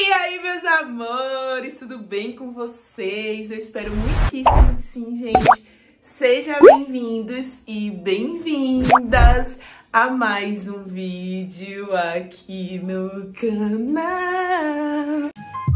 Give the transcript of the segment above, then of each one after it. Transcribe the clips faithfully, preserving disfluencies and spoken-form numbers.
E aí, meus amores, tudo bem com vocês? Eu espero muitíssimo que sim, gente. Sejam bem-vindos e bem-vindas a mais um vídeo aqui no canal.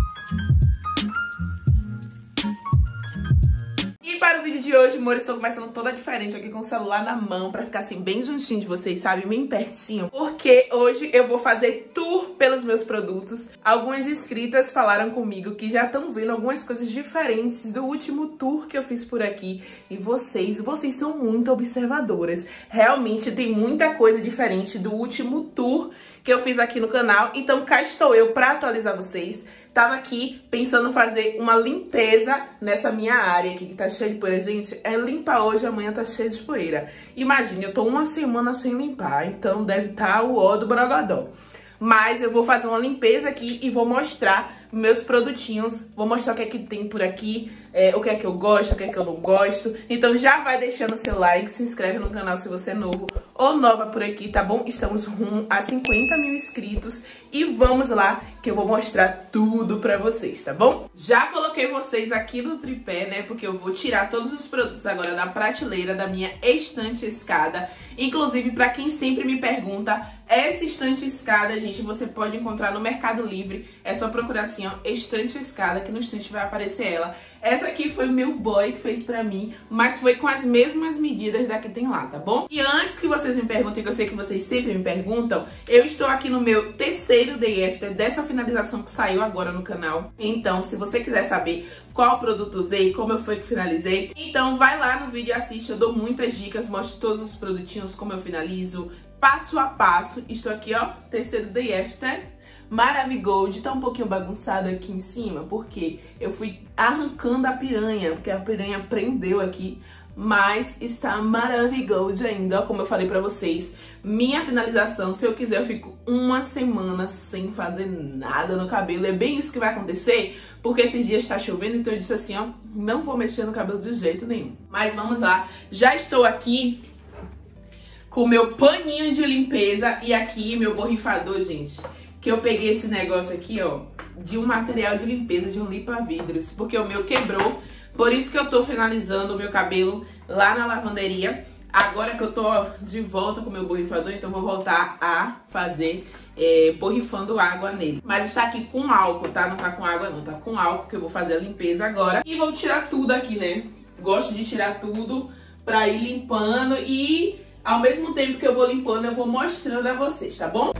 E para o vídeo de hoje, amor, estou começando toda diferente aqui com o celular na mão, pra ficar assim bem juntinho de vocês, sabe? Bem pertinho. Porque hoje eu vou fazer tour pelos meus produtos. Algumas inscritas falaram comigo que já estão vendo algumas coisas diferentes do último tour que eu fiz por aqui. E vocês, vocês são muito observadoras. Realmente tem muita coisa diferente do último tour que eu fiz aqui no canal. Então cá estou eu pra atualizar vocês. Tava aqui pensando em fazer uma limpeza nessa minha área aqui, que tá cheia de poeira. Gente, é limpar hoje, amanhã tá cheia de poeira. Imagina, eu tô uma semana sem limpar, então deve estar o ó do Brogodó. Mas eu vou fazer uma limpeza aqui e vou mostrar meus produtinhos. Vou mostrar o que é que tem por aqui, é, o que é que eu gosto, o que é que eu não gosto. Então já vai deixando o seu like, se inscreve no canal se você é novo ou nova por aqui, tá bom? Estamos rumo a cinquenta mil inscritos e vamos lá que eu vou mostrar tudo pra vocês, tá bom? Já coloquei vocês aqui no tripé, né? Porque eu vou tirar todos os produtos agora da prateleira da minha estante escada. Inclusive, pra quem sempre me pergunta, essa estante escada, gente, você pode encontrar no Mercado Livre. É só procurar assim, ó, estante escada, que no instante vai aparecer ela. Essa aqui foi o meu boy que fez pra mim, mas foi com as mesmas medidas da que tem lá, tá bom? E antes que vocês me perguntem, que eu sei que vocês sempre me perguntam, eu estou aqui no meu terceiro day after dessa finalização que saiu agora no canal. Então, se você quiser saber qual produto usei, como eu fui que finalizei, então vai lá no vídeo e assiste. Eu dou muitas dicas, mostro todos os produtinhos, como eu finalizo, passo a passo. Estou aqui, ó, terceiro day after. Maravigold, tá um pouquinho bagunçado aqui em cima, porque eu fui arrancando a piranha, porque a piranha prendeu aqui, mas está Maravigold ainda, ó, como eu falei pra vocês. Minha finalização, se eu quiser, eu fico uma semana sem fazer nada no cabelo. É bem isso que vai acontecer, porque esses dias tá chovendo, então eu disse assim, ó, não vou mexer no cabelo de jeito nenhum. Mas vamos lá, já estou aqui com o meu paninho de limpeza e aqui meu borrifador, gente. Que eu peguei esse negócio aqui, ó, de um material de limpeza, de um limpa-vidros, porque o meu quebrou. Por isso que eu tô finalizando o meu cabelo lá na lavanderia. Agora que eu tô ó, de volta com o meu borrifador, então vou voltar a fazer é, borrifando água nele. Mas está aqui com álcool, tá? Não tá com água não, tá com álcool, que eu vou fazer a limpeza agora. E vou tirar tudo aqui, né? Gosto de tirar tudo pra ir limpando e ao mesmo tempo que eu vou limpando, eu vou mostrando a vocês, tá bom?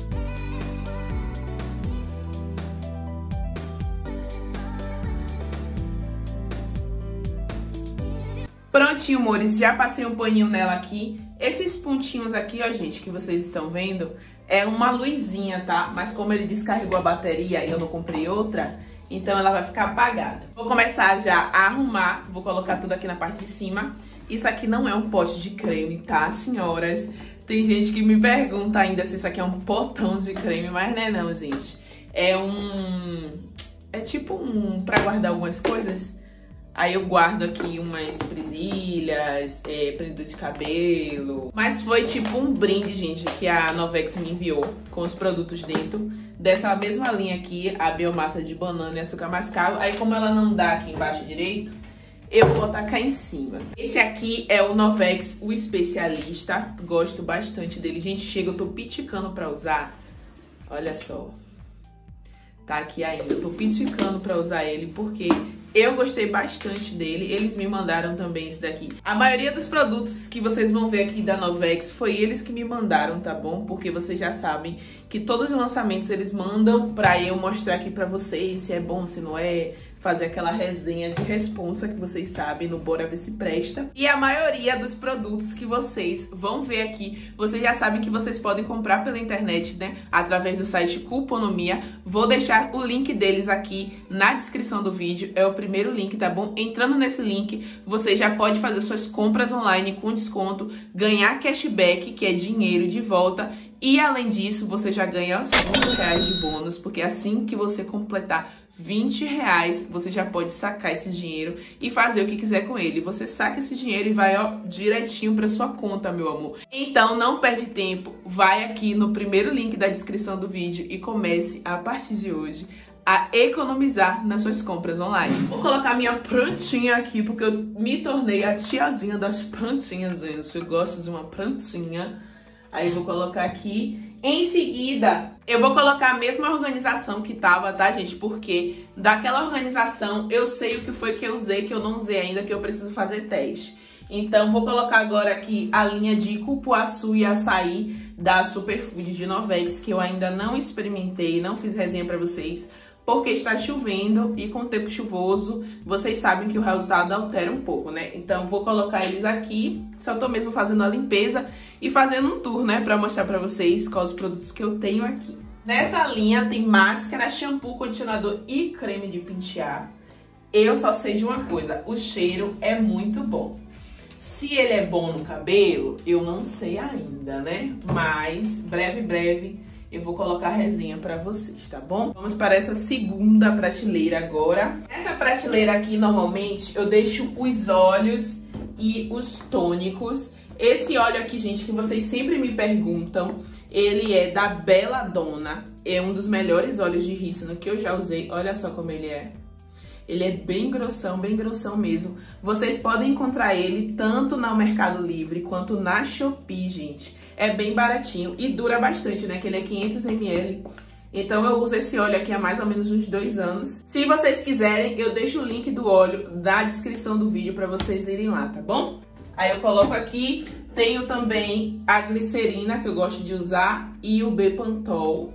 Prontinho, amores, já passei um paninho nela aqui. Esses pontinhos aqui, ó, gente, que vocês estão vendo, é uma luzinha, tá? Mas como ele descarregou a bateria e eu não comprei outra, então ela vai ficar apagada. Vou começar já a arrumar, vou colocar tudo aqui na parte de cima. Isso aqui não é um pote de creme, tá, senhoras? Tem gente que me pergunta ainda se isso aqui é um potão de creme, mas não é não, gente. É um... é tipo um... pra guardar algumas coisas. Aí eu guardo aqui umas presilhas, é, prendedor de cabelo. Mas foi tipo um brinde, gente, que a Novex me enviou com os produtos dentro dessa mesma linha aqui, a biomassa de banana e açúcar mascavo. Aí como ela não dá aqui embaixo direito, eu vou botar cá em cima. Esse aqui é o Novex, o especialista. Gosto bastante dele. Gente, chega, eu tô piticando pra usar. Olha só. Tá aqui ainda. Eu tô piticando pra usar ele porque eu gostei bastante dele. Eles me mandaram também esse daqui. A maioria dos produtos que vocês vão ver aqui da Novex foi eles que me mandaram, tá bom? Porque vocês já sabem que todos os lançamentos eles mandam pra eu mostrar aqui pra vocês se é bom, se não é. Fazer aquela resenha de responsa que vocês sabem no Bora Ver Se Presta. E a maioria dos produtos que vocês vão ver aqui, vocês já sabem que vocês podem comprar pela internet, né? Através do site Cuponomia. Vou deixar o link deles aqui na descrição do vídeo. É o primeiro link, tá bom? Entrando nesse link, você já pode fazer suas compras online com desconto, ganhar cashback, que é dinheiro de volta. E além disso, você já ganha cinco reais de bônus, porque assim que você completar vinte reais, você já pode sacar esse dinheiro e fazer o que quiser com ele. Você saca esse dinheiro e vai, ó, direitinho pra sua conta, meu amor. Então, não perde tempo, vai aqui no primeiro link da descrição do vídeo e comece, a partir de hoje, a economizar nas suas compras online. Vou colocar minha prantinha aqui, porque eu me tornei a tiazinha das prantinhas, gente. Eu gosto de uma prantinha. Aí vou colocar aqui. Em seguida, eu vou colocar a mesma organização que tava, tá, gente? Porque daquela organização eu sei o que foi que eu usei, que eu não usei ainda, que eu preciso fazer teste. Então, vou colocar agora aqui a linha de cupuaçu e açaí da Superfood de Novex, que eu ainda não experimentei, não fiz resenha pra vocês, porque está chovendo e com o tempo chuvoso, vocês sabem que o resultado altera um pouco, né? Então, vou colocar eles aqui, só tô mesmo fazendo a limpeza e fazendo um tour, né? Pra mostrar pra vocês quais os produtos que eu tenho aqui. Nessa linha tem máscara, shampoo, condicionador e creme de pentear. Eu só sei de uma coisa, o cheiro é muito bom. Se ele é bom no cabelo, eu não sei ainda, né? Mas, breve, breve, eu vou colocar a resenha pra vocês, tá bom? Vamos para essa segunda prateleira agora. Nessa prateleira aqui, normalmente, eu deixo os óleos e os tônicos. Esse óleo aqui, gente, que vocês sempre me perguntam, ele é da Belladonna. É um dos melhores óleos de rícino que eu já usei. Olha só como ele é. Ele é bem grossão, bem grossão mesmo. Vocês podem encontrar ele tanto no Mercado Livre quanto na Shopee, gente. É bem baratinho e dura bastante, né? Que ele é quinhentos mililitros. Então eu uso esse óleo aqui há mais ou menos uns dois anos. Se vocês quiserem, eu deixo o link do óleo na descrição do vídeo pra vocês irem lá, tá bom? Aí eu coloco aqui, tenho também a glicerina que eu gosto de usar e o Bepantol.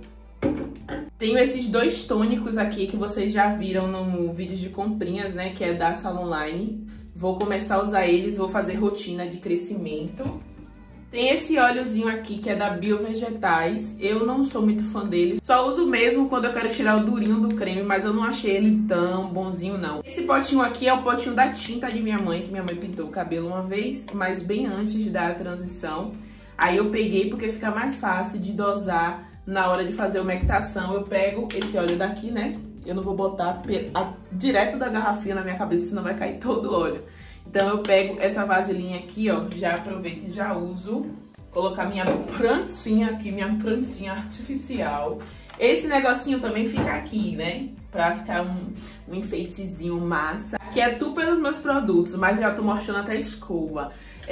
Tenho esses dois tônicos aqui que vocês já viram no vídeo de comprinhas, né? Que é da Salonline. Vou começar a usar eles, vou fazer rotina de crescimento. Tem esse óleozinho aqui que é da Biovegetais. Eu não sou muito fã dele. Só uso mesmo quando eu quero tirar o durinho do creme, mas eu não achei ele tão bonzinho, não. Esse potinho aqui é o potinho da tinta de minha mãe, que minha mãe pintou o cabelo uma vez, mas bem antes da transição. Aí eu peguei porque fica mais fácil de dosar. Na hora de fazer a umectação, eu pego esse óleo daqui, né? Eu não vou botar a, direto da garrafinha na minha cabeça, senão vai cair todo o óleo. Então eu pego essa vasilhinha aqui, ó, já aproveito e já uso. Colocar minha prantinha aqui, minha prantinha artificial. Esse negocinho também fica aqui, né? Pra ficar um, um enfeitezinho massa. Aqui é tudo pelos meus produtos, mas já tô mostrando até a escova.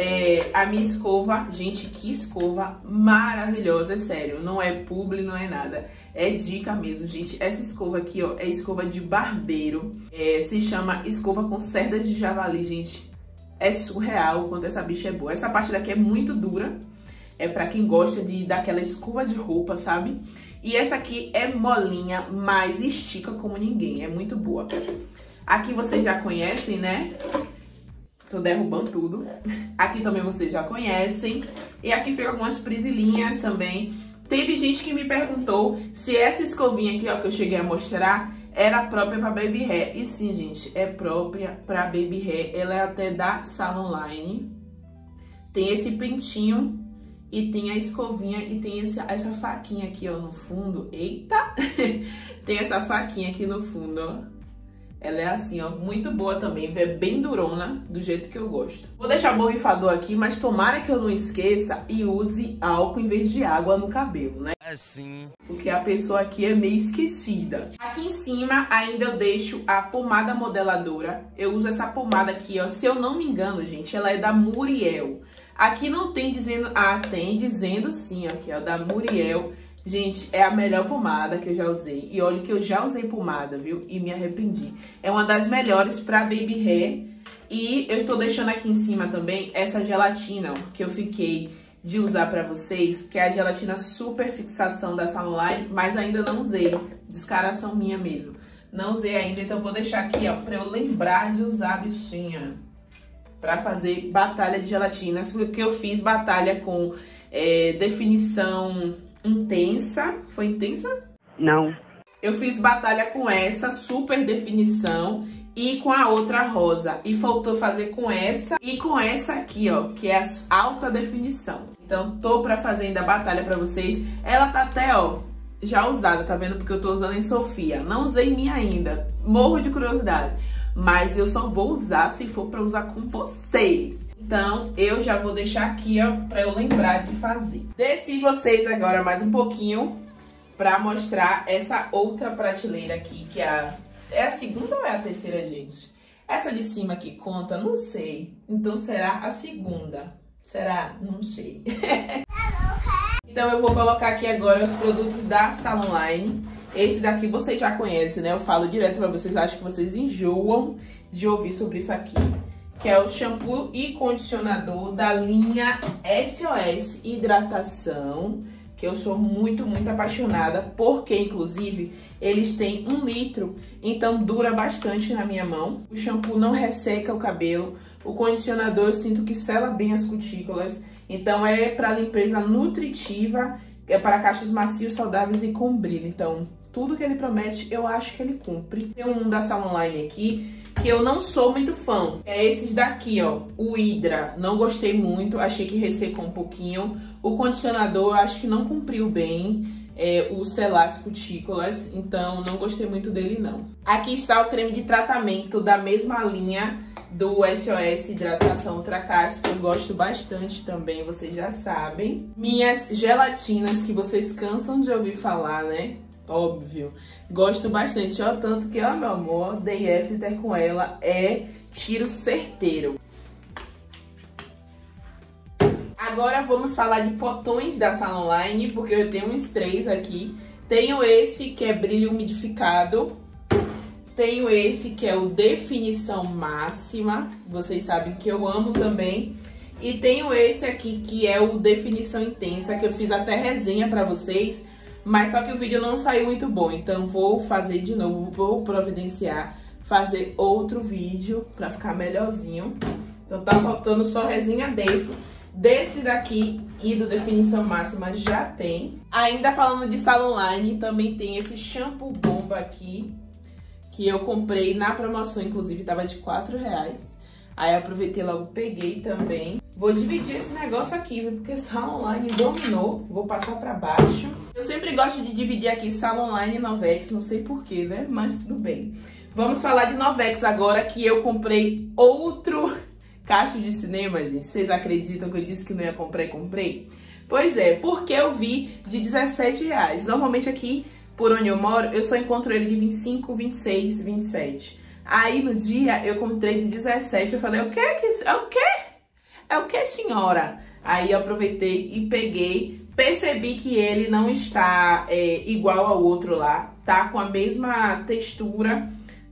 É, a minha escova, gente, que escova maravilhosa, é sério, não é publi, não é nada, é dica mesmo, gente. Essa escova aqui, ó, é escova de barbeiro, é, se chama escova com cerdas de javali, gente, é surreal o quanto essa bicha é boa. Essa parte daqui é muito dura, é pra quem gosta de daquela escova de roupa, sabe? E essa aqui é molinha, mas estica como ninguém, é muito boa. Aqui vocês já conhecem, né? Tô derrubando tudo. Aqui também vocês já conhecem. E aqui ficam algumas prisilinhas também. Teve gente que me perguntou se essa escovinha aqui, ó, que eu cheguei a mostrar, era própria pra baby hair. E sim, gente, é própria pra baby hair. Ela é até da Salonline. Tem esse pentinho e tem a escovinha e tem esse, essa faquinha aqui, ó, no fundo. Eita! Tem essa faquinha aqui no fundo, ó. Ela é assim, ó, muito boa também, é bem durona, do jeito que eu gosto. Vou deixar o borrifador aqui, mas tomara que eu não esqueça e use álcool em vez de água no cabelo, né? Assim. Porque a pessoa aqui é meio esquecida. Aqui em cima ainda eu deixo a pomada modeladora. Eu uso essa pomada aqui, ó, se eu não me engano, gente, ela é da Muriel. Aqui não tem dizendo... Ah, tem dizendo sim, aqui, ó, da Muriel. Gente, é a melhor pomada que eu já usei. E olha que eu já usei pomada, viu? E me arrependi. É uma das melhores pra baby hair. E eu tô deixando aqui em cima também essa gelatina, ó, que eu fiquei de usar pra vocês, que é a gelatina super fixação da Salonline, mas ainda não usei. Descaração minha mesmo. Não usei ainda, então vou deixar aqui, ó, pra eu lembrar de usar a bichinha. Pra fazer batalha de gelatinas, porque eu fiz batalha com é, definição... intensa. Foi intensa? Não. Eu fiz batalha com essa, super definição, e com a outra rosa. E faltou fazer com essa e com essa aqui, ó, que é a alta definição. Então, tô pra fazer ainda a batalha pra vocês. Ela tá até, ó, já usada, tá vendo? Porque eu tô usando em Sofia. Não usei minha ainda. Morro de curiosidade. Mas eu só vou usar se for pra usar com vocês. Então, eu já vou deixar aqui, ó, pra eu lembrar de fazer. Desci vocês agora mais um pouquinho pra mostrar essa outra prateleira aqui, que é a, é a segunda ou é a terceira, gente? Essa de cima aqui conta? Não sei. Então será a segunda. Será? Não sei. Então eu vou colocar aqui agora os produtos da Salonline. Esse daqui vocês já conhecem, né? Eu falo direto pra vocês, acho que vocês enjoam de ouvir sobre isso aqui. Que é o shampoo e condicionador da linha S O S Hidratação. Que eu sou muito, muito apaixonada, porque, inclusive, eles têm um litro, então dura bastante na minha mão. O shampoo não resseca o cabelo, o condicionador eu sinto que sela bem as cutículas, então é para limpeza nutritiva, é para cachos macios, saudáveis e com brilho. Então, tudo que ele promete, eu acho que ele cumpre. Tem um da Salonline aqui, que eu não sou muito fã. É esses daqui, ó. O Hydra, não gostei muito, achei que ressecou um pouquinho. O condicionador, eu acho que não cumpriu bem é, o selar as cutículas, então não gostei muito dele, não. Aqui está o creme de tratamento da mesma linha do S O S Hidratação Ultra Cast, que eu gosto bastante também, vocês já sabem. Minhas gelatinas, que vocês cansam de ouvir falar, né? Óbvio. Gosto bastante, ó, tanto que, ó, meu amor, Day After com ela é tiro certeiro. Agora vamos falar de potões da Salonline, porque eu tenho uns três aqui. Tenho esse que é brilho umidificado. Tenho esse que é o definição máxima. Vocês sabem que eu amo também. E tenho esse aqui que é o definição intensa, que eu fiz até resenha pra vocês. Mas só que o vídeo não saiu muito bom, então vou fazer de novo, vou providenciar, fazer outro vídeo pra ficar melhorzinho. Então tá faltando só resenha desse. Desse daqui e do definição máxima já tem. Ainda falando de Salonline, também tem esse shampoo bomba aqui, que eu comprei na promoção, inclusive tava de quatro reais. Aí eu aproveitei logo, peguei também. Vou dividir esse negócio aqui, viu? Porque Salonline dominou. Vou passar pra baixo. Eu sempre gosto de dividir aqui Salonline e Novex, não sei porquê, né? Mas tudo bem. Vamos falar de Novex agora, que eu comprei outro cacho de cinema, gente. Vocês acreditam que eu disse que não ia comprar e comprei? Pois é, porque eu vi de dezessete reais. Normalmente aqui, por onde eu moro, eu só encontro ele de vinte e cinco, vinte e seis, vinte e sete. Aí no dia eu comprei de dezessete, eu falei, o que? É o quê? É o que, senhora? Aí eu aproveitei e peguei, percebi que ele não está é, igual ao outro lá, tá com a mesma textura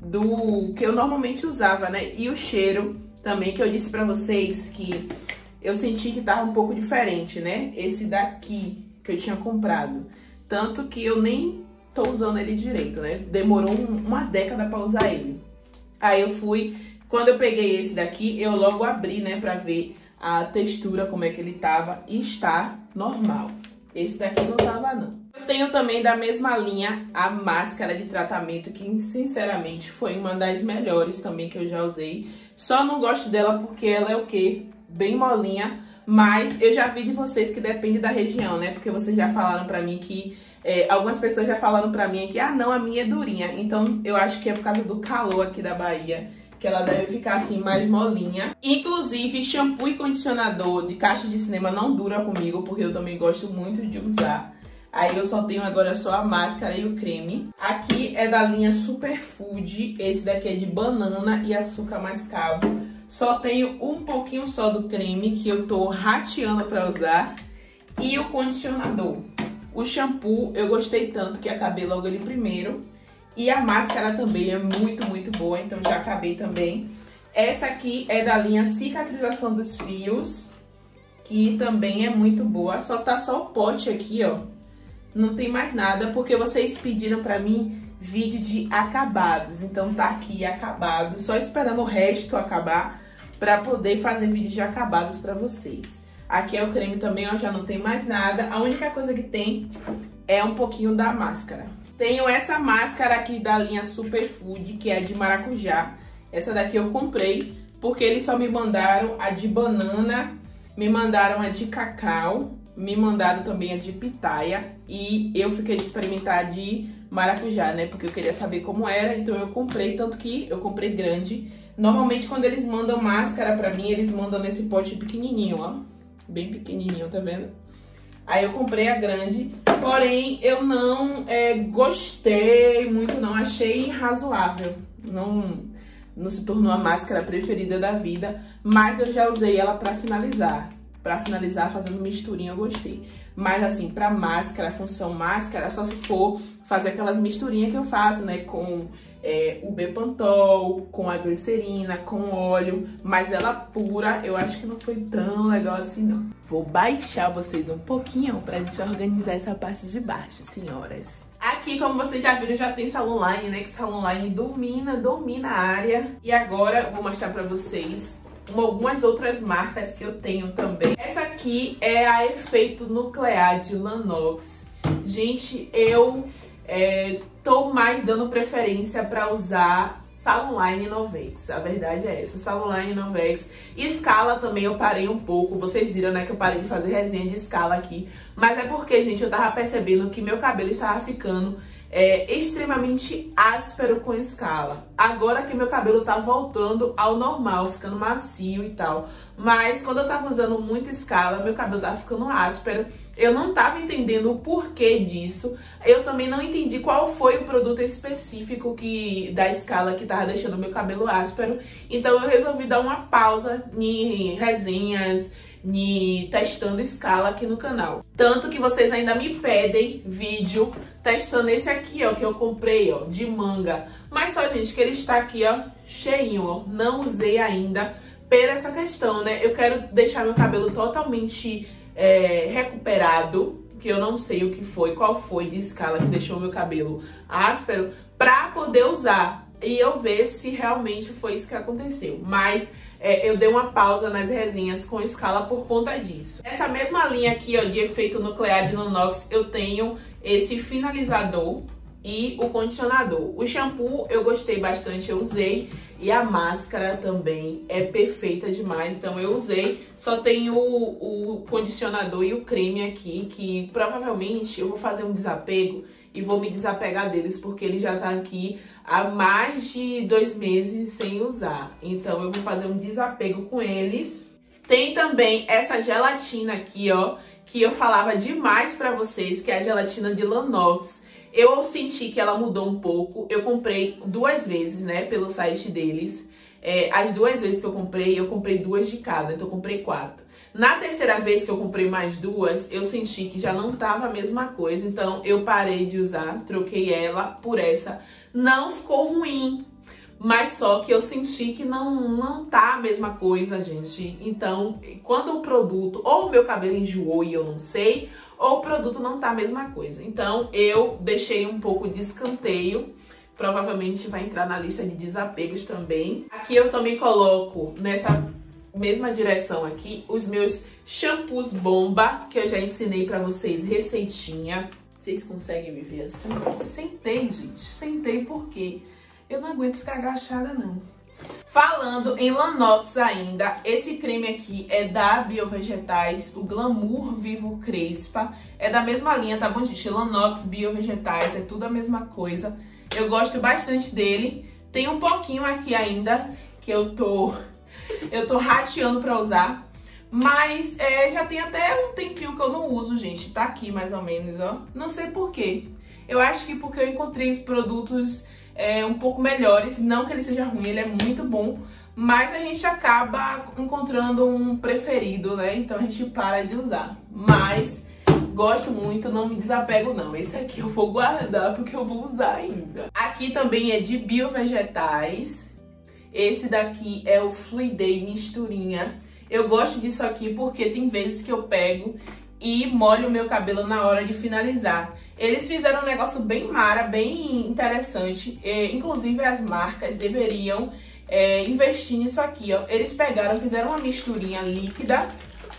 do que eu normalmente usava, né? E o cheiro também, que eu disse pra vocês que eu senti que tava um pouco diferente, né? Esse daqui que eu tinha comprado. Tanto que eu nem tô usando ele direito, né? Demorou um, uma década pra usar ele. Aí eu fui, quando eu peguei esse daqui, eu logo abri, né, pra ver a textura, como é que ele tava, e está normal. Esse daqui não tava, não. Eu tenho também da mesma linha a máscara de tratamento, que sinceramente foi uma das melhores também que eu já usei. Só não gosto dela porque ela é o quê? Bem molinha, mas eu já vi de vocês que depende da região, né? Porque vocês já falaram pra mim que... É, algumas pessoas já falaram pra mim que, ah, não, a minha é durinha. Então, eu acho que é por causa do calor aqui da Bahia, que ela deve ficar assim, mais molinha. Inclusive, shampoo e condicionador de caixa de cinema não dura comigo, porque eu também gosto muito de usar. Aí eu só tenho agora só a máscara e o creme. Aqui é da linha Superfood. Esse daqui é de banana e açúcar mascavo. Só tenho um pouquinho só do creme, que eu tô rateando pra usar. E o condicionador. O shampoo eu gostei tanto que acabei logo ele primeiro. E a máscara também é muito, muito boa, então já acabei também. Essa aqui é da linha Cicatrização dos Fios, que também é muito boa. Só tá só o pote aqui, ó. Não tem mais nada, porque vocês pediram pra mim vídeo de acabados. Então tá aqui acabado, só esperando o resto acabar pra poder fazer vídeo de acabados pra vocês. Aqui é o creme também, ó, já não tem mais nada. A única coisa que tem é um pouquinho da máscara. Tenho essa máscara aqui da linha Superfood, que é de maracujá. Essa daqui eu comprei porque eles só me mandaram a de banana, me mandaram a de cacau, me mandaram também a de pitaia. E eu fiquei de experimentar a de maracujá, né? Porque eu queria saber como era, então eu comprei, tanto que eu comprei grande. Normalmente quando eles mandam máscara pra mim, eles mandam nesse pote pequenininho, ó. Bem pequenininho, tá vendo? Aí eu comprei a grande, porém eu não é, gostei muito, não. Achei razoável. Não, não se tornou a máscara preferida da vida, mas eu já usei ela pra finalizar. Pra finalizar, fazendo misturinha, eu gostei. Mas assim, pra máscara, função máscara, só se for fazer aquelas misturinhas que eu faço, né? Com é, o Bepantol, com a glicerina, com óleo. Mas ela pura, eu acho que não foi tão legal assim, não. Vou baixar vocês um pouquinho pra gente organizar essa parte de baixo, senhoras. Aqui, como vocês já viram, já tem Salon Line, né? Que Salon Line domina, domina a área. E agora, eu vou mostrar pra vocês algumas outras marcas que eu tenho também. Essa aqui é a Efeito Nuclear de Lanox. Gente, eu é, tô mais dando preferência pra usar Salon Line Novex. A verdade é essa, Salon Line Novex. Escala também eu parei um pouco. Vocês viram, né, que eu parei de fazer resenha de escala aqui. Mas é porque, gente, eu tava percebendo que meu cabelo estava ficando É extremamente áspero com escala. Agora que meu cabelo tá voltando ao normal, ficando macio e tal. Mas quando eu tava usando muita escala, meu cabelo tava ficando áspero. Eu não tava entendendo o porquê disso. Eu também não entendi qual foi o produto específico que, da escala que tava deixando meu cabelo áspero. Então eu resolvi dar uma pausa em resenhas, ni testando escala aqui no canal. Tanto que vocês ainda me pedem vídeo testando esse aqui, ó, que eu comprei, ó, de manga. Mas só, gente, que ele está aqui, ó, cheinho, ó. Não usei ainda por essa questão, né? Eu quero deixar meu cabelo totalmente é, recuperado, que eu não sei o que foi, qual foi de escala que deixou meu cabelo áspero, pra poder usar. E eu ver se realmente foi isso que aconteceu. Mas é, eu dei uma pausa nas resenhas com escala por conta disso. Essa mesma linha aqui, ó, de Efeito Nuclear de Lanox, eu tenho esse finalizador e o condicionador. O shampoo eu gostei bastante, eu usei. E a máscara também é perfeita demais, então eu usei. Só tem o, o condicionador e o creme aqui, que provavelmente eu vou fazer um desapego e vou me desapegar deles, porque ele já tá aqui há mais de dois meses sem usar. Então eu vou fazer um desapego com eles. Tem também essa gelatina aqui, ó, que eu falava demais pra vocês, que é a gelatina de Lanox. Eu senti que ela mudou um pouco. Eu comprei duas vezes, né, pelo site deles. É, as duas vezes que eu comprei, eu comprei duas de cada, então eu comprei quatro. Na terceira vez que eu comprei mais duas, eu senti que já não tava a mesma coisa, então eu parei de usar, troquei ela por essa. Não ficou ruim, mas só que eu senti que não, não tá a mesma coisa, gente. Então, quando o produto, ou o meu cabelo enjoou e eu não sei, ou o produto não tá a mesma coisa. Então, eu deixei um pouco de escanteio. Provavelmente vai entrar na lista de desapegos também. Aqui eu também coloco nessa mesma direção aqui os meus shampoos bomba, que eu já ensinei pra vocês, receitinha. Vocês conseguem me ver assim? Sentei, gente. Sentei porque eu não aguento ficar agachada, não. Falando em Lanox ainda, esse creme aqui é da Biovegetais, o Glamour Vivo Crespa. É da mesma linha, tá bom, gente? Lanox, Biovegetais, é tudo a mesma coisa. Eu gosto bastante dele. Tem um pouquinho aqui ainda que eu tô, eu tô rateando pra usar. Mas é, já tem até um tempinho que eu não uso, gente. Tá aqui mais ou menos, ó. Não sei por quê. Eu acho que porque eu encontrei os produtos é, um pouco melhores. Não que ele seja ruim, ele é muito bom. Mas a gente acaba encontrando um preferido, né? Então a gente para de usar. Mas gosto muito, não me desapego não. Esse aqui eu vou guardar porque eu vou usar ainda. Aqui também é de Biovegetais. Esse daqui é o Fluiday Misturinha. Eu gosto disso aqui porque tem vezes que eu pego e molho o meu cabelo na hora de finalizar. Eles fizeram um negócio bem mara, bem interessante. E, inclusive as marcas deveriam é, investir nisso aqui, ó. Eles pegaram, fizeram uma misturinha líquida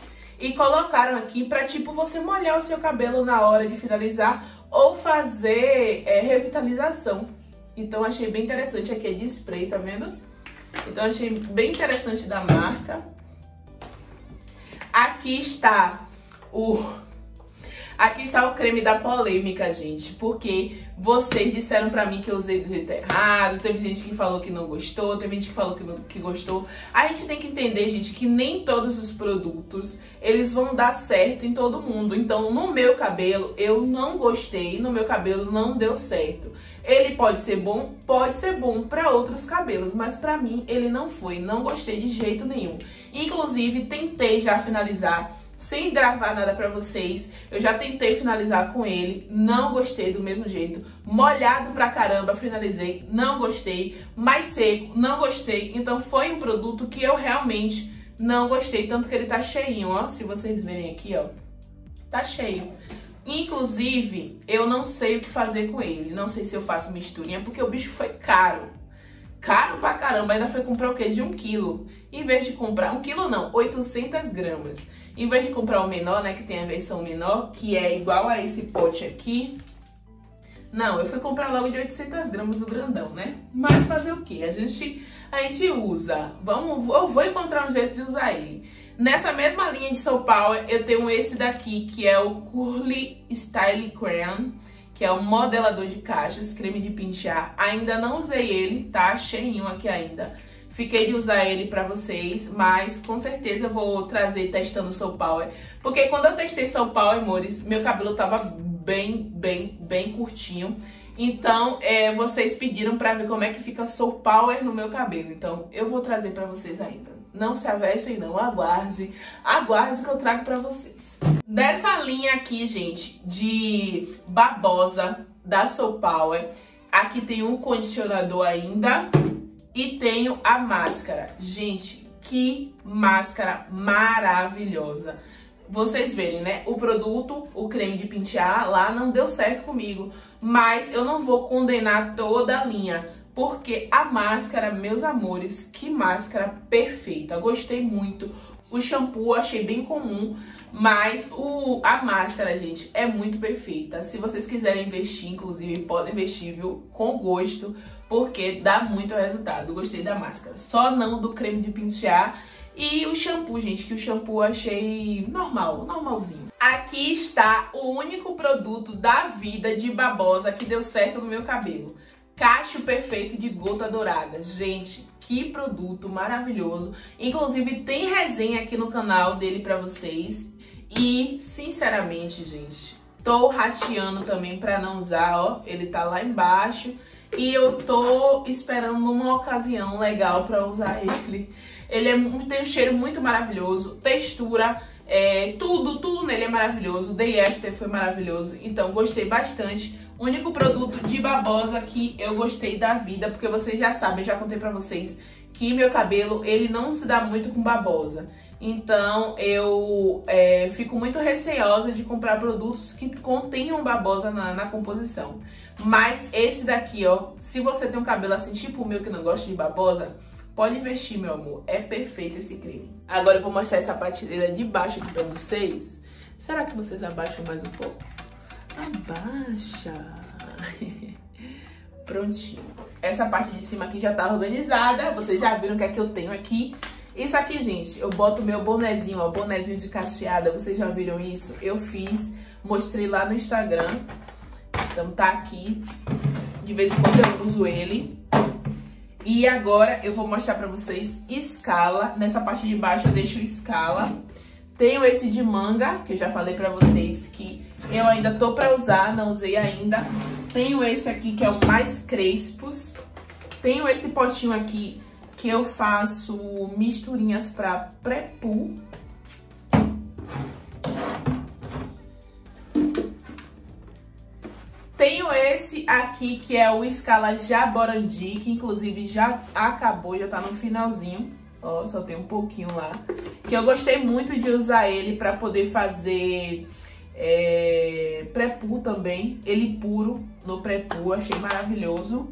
e colocaram aqui pra, tipo, você molhar o seu cabelo na hora de finalizar ou fazer é, revitalização. Então achei bem interessante. Aqui é de spray, tá vendo? Então achei bem interessante da marca. Aqui está o, Aqui está o creme da polêmica, gente, porque vocês disseram pra mim que eu usei do jeito errado, teve gente que falou que não gostou, teve gente que falou que, não, que gostou. A gente tem que entender, gente, que nem todos os produtos, eles vão dar certo em todo mundo. Então, no meu cabelo, eu não gostei, no meu cabelo não deu certo. Ele pode ser bom? Pode ser bom para outros cabelos, mas pra mim ele não foi, não gostei de jeito nenhum. Inclusive, tentei já finalizar sem gravar nada pra vocês. Eu já tentei finalizar com ele, não gostei do mesmo jeito. Molhado pra caramba, finalizei, não gostei. Mais seco, não gostei. Então foi um produto que eu realmente não gostei. Tanto que ele tá cheinho, ó. Se vocês verem aqui, ó, tá cheio. Inclusive, eu não sei o que fazer com ele. Não sei se eu faço misturinha, porque o bicho foi caro. Caro pra caramba. Ainda foi comprar o quê? De um quilo. Em vez de comprar... Um quilo não, oitocentas gramas. Em vez de comprar o menor, né, que tem a versão menor, que é igual a esse pote aqui. Não, eu fui comprar logo de oitocentas gramas o grandão, né? Mas fazer o quê? A gente, a gente usa. Vamos, eu vou encontrar um jeito de usar ele. Nessa mesma linha de Soul Power, eu tenho esse daqui, que é o Curly Style Cream, que é o modelador de cachos, creme de pentear. Ainda não usei ele, tá? Cheinho aqui ainda. Fiquei de usar ele pra vocês, mas com certeza eu vou trazer testando o Soul Power. Porque quando eu testei Soul Power, amores, meu cabelo tava bem, bem, bem curtinho. Então, é, vocês pediram pra ver como é que fica Soul Power no meu cabelo. Então, eu vou trazer pra vocês ainda. Não se avestem não, aguarde. Aguarde que eu trago pra vocês. Dessa linha aqui, gente, de babosa da Soul Power, aqui tem um condicionador ainda. E tenho a máscara. Gente, que máscara maravilhosa. Vocês verem, né? O produto, o creme de pentear, lá não deu certo comigo. Mas eu não vou condenar toda a linha. Porque a máscara, meus amores, que máscara perfeita. Gostei muito. O shampoo achei bem comum. Mas o, a máscara, gente, é muito perfeita. Se vocês quiserem investir, inclusive, podem investir, viu? Com gosto. Porque dá muito resultado. Gostei da máscara. Só não do creme de pentear. E o shampoo, gente, que o shampoo eu achei normal, normalzinho. Aqui está o único produto da vida de babosa que deu certo no meu cabelo. Cacho perfeito de gota dourada. Gente, que produto maravilhoso. Inclusive, tem resenha aqui no canal dele pra vocês. E, sinceramente, gente, tô rateando também pra não usar, ó. Ele tá lá embaixo. E eu tô esperando uma ocasião legal pra usar ele. Ele é, tem um cheiro muito maravilhoso, textura, é, tudo, tudo nele é maravilhoso. O Day After foi maravilhoso, então gostei bastante. O único produto de babosa que eu gostei da vida, porque vocês já sabem, eu já contei pra vocês que meu cabelo, ele não se dá muito com babosa. Então, eu é, fico muito receosa de comprar produtos que contenham babosa na, na composição. Mas esse daqui, ó, se você tem um cabelo assim, tipo o meu, que não gosta de babosa, pode investir, meu amor. É perfeito esse creme. Agora eu vou mostrar essa prateleira de baixo aqui pra vocês. Será que vocês abaixam mais um pouco? Abaixa. Prontinho. Essa parte de cima aqui já tá organizada. Vocês já viram o que é que eu tenho aqui. Isso aqui, gente, eu boto meu bonezinho, ó, bonezinho de cacheada. Vocês já viram isso? Eu fiz, mostrei lá no Instagram. Então tá aqui. De vez em quando eu uso ele. E agora eu vou mostrar pra vocês escala. Nessa parte de baixo eu deixo escala. Tenho esse de manga, que eu já falei pra vocês que eu ainda tô pra usar, não usei ainda. Tenho esse aqui, que é o mais crespos. Tenho esse potinho aqui, que eu faço misturinhas pra pré-poo. Tenho esse aqui, que é o Escala Jaborandi, que inclusive já acabou, já tá no finalzinho. Ó, só tem um pouquinho lá. Que eu gostei muito de usar ele pra poder fazer é, pré-poo também. Ele puro no pré-poo, achei maravilhoso.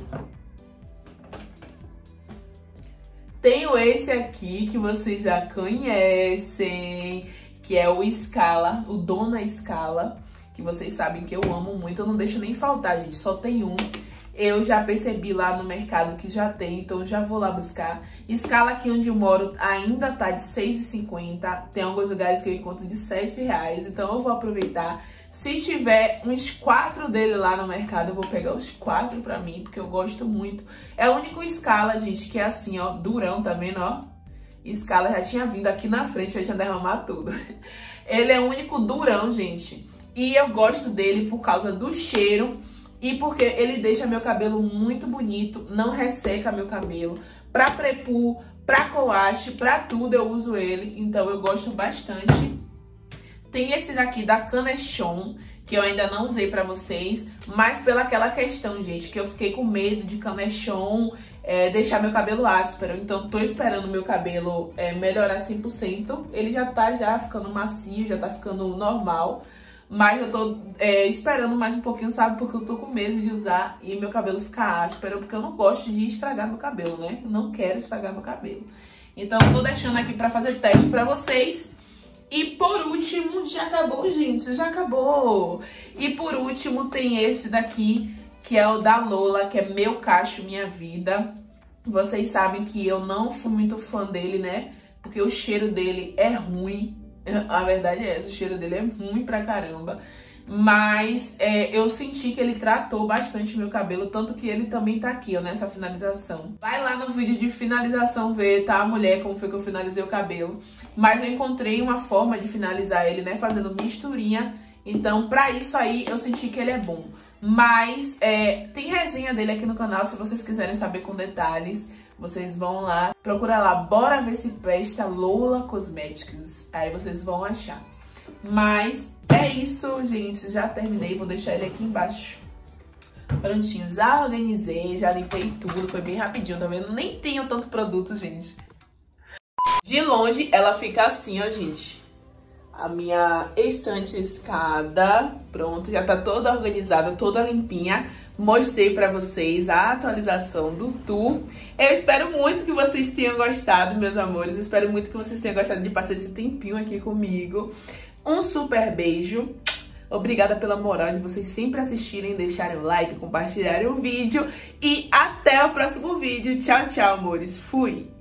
Tenho esse aqui, que vocês já conhecem, que é o Escala, o Dona Escala, que vocês sabem que eu amo muito, eu não deixo nem faltar, gente, só tem um. eu já percebi lá no mercado que já tem, então eu já vou lá buscar. Escala aqui onde eu moro ainda tá de seis reais e cinquenta centavos, tem alguns lugares que eu encontro de sete reais, então eu vou aproveitar. Se tiver uns quatro dele lá no mercado, eu vou pegar os quatro pra mim, porque eu gosto muito. É o único Scala, gente, que é assim, ó, durão, tá vendo, ó? Scala já tinha vindo aqui na frente, já tinha derramado tudo. Ele é o único durão, gente. E eu gosto dele por causa do cheiro e porque ele deixa meu cabelo muito bonito, não resseca meu cabelo. Pra prepú, pra coache, pra tudo eu uso ele, então eu gosto bastante. Tem esse daqui da Canechon, que eu ainda não usei pra vocês, mas pelaquela questão, gente, que eu fiquei com medo de Canechon é, deixar meu cabelo áspero. Então tô esperando meu cabelo é, melhorar cem por cento. Ele já tá já ficando macio, já tá ficando normal. Mas eu tô é, esperando mais um pouquinho, sabe? Porque eu tô com medo de usar e meu cabelo ficar áspero. Porque eu não gosto de estragar meu cabelo, né? Eu não quero estragar meu cabelo. Então eu tô deixando aqui pra fazer teste pra vocês. E por último, já acabou, gente, já acabou. E por último tem esse daqui, que é o da Lola, que é Meu Cacho Minha Vida. Vocês sabem que eu não fui muito fã dele, né? Porque o cheiro dele é ruim. A verdade é essa, o cheiro dele é ruim pra caramba. Mas é, eu senti que ele tratou bastante meu cabelo, tanto que ele também tá aqui, ó, nessa finalização. Vai lá no vídeo de finalização ver, tá, mulher, como foi que eu finalizei o cabelo. Mas eu encontrei uma forma de finalizar ele, né, fazendo misturinha. Então, pra isso aí, eu senti que ele é bom. Mas é, tem resenha dele aqui no canal, se vocês quiserem saber com detalhes. Vocês vão lá, procura lá, Bora Ver Se Presta Lola Cosméticos. Aí vocês vão achar. Mas é isso, gente. Já terminei, vou deixar ele aqui embaixo. Prontinho, já organizei, já limpei tudo. Foi bem rapidinho, tá vendo? Nem tenho tanto produto, gente. De longe, ela fica assim, ó, gente. A minha estante escada, pronto, já tá toda organizada, toda limpinha. Mostrei pra vocês a atualização do tour. Eu espero muito que vocês tenham gostado, meus amores. Eu espero muito que vocês tenham gostado de passar esse tempinho aqui comigo. Um super beijo. Obrigada pela moral de vocês sempre assistirem, deixarem o like, compartilharem o vídeo. E até o próximo vídeo. Tchau, tchau, amores. Fui!